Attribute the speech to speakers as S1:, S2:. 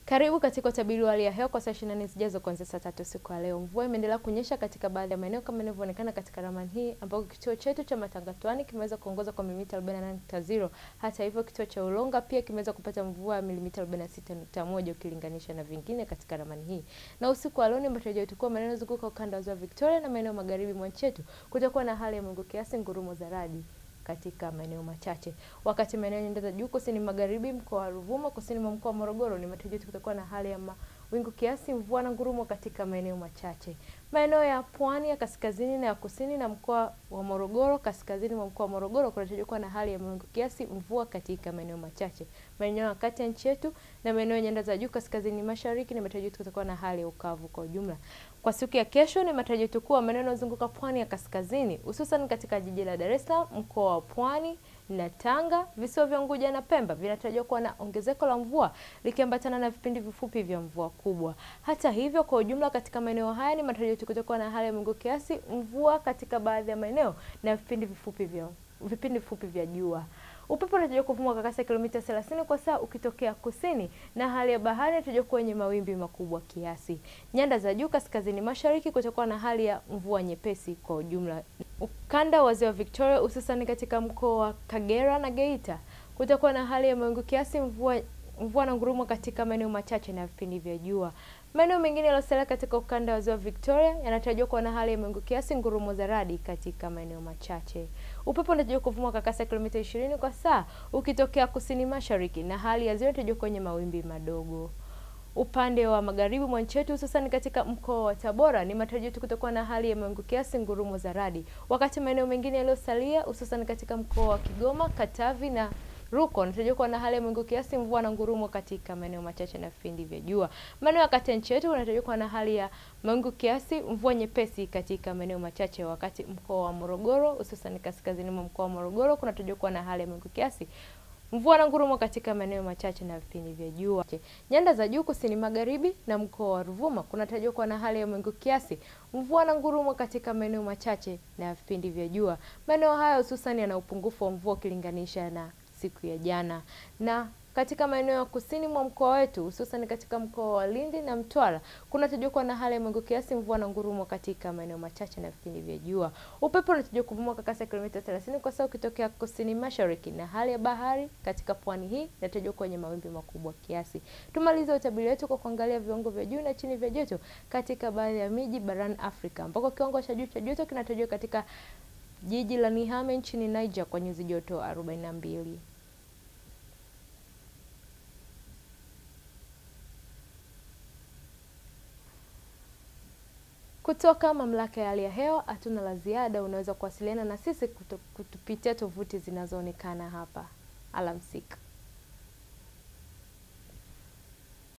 S1: Karibu katika utabiri wa hali ya hewa kwa saa 24 zijazo kuanzia saa 3 usiku wa leo. Mvua imeendelea kunyesha katika baadhi ya maeneo kama inavyoonekana katika ramani hii, ambako kituo chetu cha Matangatwani kimeweza kuongoza kwa milimita 48.0. Hata hivyo kituo cha Ulonga pia kimeweza kupata mvua ya milimita 46.1 ukilinganisha na vingine katika ramani hii. Na usiku wa leo ni matarajio tukua maeneo yanayozunguka ukanda wa Ziwa Victoria na maeneo magharibi mwa nchi yetu kutakuwa na hali ya mawingu kiasi, ngurumo za radi katika maeneo machache. Wakati maeneo nyanda za juu kusini magharibi, mkoa wa Ruvuma, kusini mwa mkoa wa Morogoro ni matarajio kutakuwa na hali ya mawingu kiasi, mvua na ngurumo katika maeneo machache. Maeneo ya pwani ya kaskazini na ya kusini na mkoa wa Morogoro, kaskazini mwa mkoa wa Morogoro kunatarajiwa kuwa na hali ya mawingu kiasi, mvua katika maeneo machache. Maeneo ya kati ya nchi yetu na maeneo ya nyanda za juu kaskazini mashariki ni matarajio kutakuwa na hali ya ukavu kwa ujumla. Kwa siku ya kesho ni matarajio kuwa maeneo yanayozunguka pwani ya kaskazini, hususan katika jiji la Dar es Salaam, mkoa wa Pwani na Tanga, visiwa vya Unguja na Pemba vinatarajiwa kuwa na ongezeko la mvua likiambatana na vipindi vifupi vya mvua kubwa. Hata hivyo, kwa ujumla katika maeneo haya ni matarajio kutakuwa na hali ya mawingu kiasi, mvua katika baadhi ya maeneo na vipindi vifupi vya jua. Upepo unatarajiwa kuvuma kwa kasi ya kilomita 30 kwa saa ukitokea kusini, na hali ya bahari inatarajiwa kuwa yenye mawimbi makubwa kiasi. Nyanda za juu kaskazini mashariki kutakuwa na hali ya mvua nyepesi kwa ujumla. Ukanda wa Ziwa Victoria hususan katika mkoa wa Kagera na Geita kutakuwa na hali ya mawingu kiasi, mvua na ngurumo katika maeneo machache na vipindi vya jua. Maeneo mengine yaliyosalia katika ukanda wa Ziwa Victoria yanatarajiwa kuwa na hali ya mawingu kiasi, ngurumo za radi katika maeneo machache. Upepo unatarajiwa kuvuma kwa kasi ya kilomita 20 kwa saa ukitokea kusini mashariki, na hali ya ziwa inatarajiwa kwenye mawimbi madogo. Upande wa magharibi mwa nchi yetu hususan katika mkoa wa Tabora ni matarajio kutakuwa na hali ya mawingu kiasi, ngurumo za radi, wakati maeneo mengine yaliyosalia hususan katika mkoa wa Kigoma, Katavi na Rukwa inatarajiwa kuwa na hali ya mawingu kiasi, mvua na ngurumo katika maeneo machache na vipindi vya jua. Maeneo ya kati ya nchi yetu inatarajiwa kuwa na hali ya mawingu kiasi, mvua nyepesi katika maeneo machache, wakati mkoa wa Morogoro hususan kaskazini mwa mkoa wa Morogoro kunatarajiwa kuwa na hali ya mawingu kiasi, mvua na ngurumo katika maeneo machache na vipindi vya jua. Nyanda za juu kusini magharibi na mkoa wa Ruvuma kunatarajiwa kuwa na hali ya mawingu kiasi, mvua na ngurumo katika maeneo machache na vipindi vya jua. Maeneo haya hususan yana upungufu wa mvua ukilinganisha na siku ya jana. Na katika maeneo ya kusini mwa mkoa wetu hususan katika mkoa wa Lindi na Mtwara kunatarajiwa kuwa na hali ya mawingu kiasi, mvua na ngurumo katika maeneo machache na vipindi vya jua. Upepo unatarajiwa kuvuma kwa kasi ya kilomita 30 kwa saa ukitokea kusini mashariki, na hali ya bahari katika pwani hii inatarajiwa kwenye mawimbi makubwa kiasi. Tumalize utabiri wetu kwa kuangalia viwango vya juu na chini vya joto katika baadhi ya miji barani Afrika, ambako kiwango cha juu cha joto kinatarajiwa katika jiji la Niamey nchini Niger kwa nyuzi joto 42. Kutoka mamlaka ya hali ya hewa hatuna la ziada. Unaweza kuwasiliana na sisi kutupitia tovuti zinazoonekana hapa. Alamsika.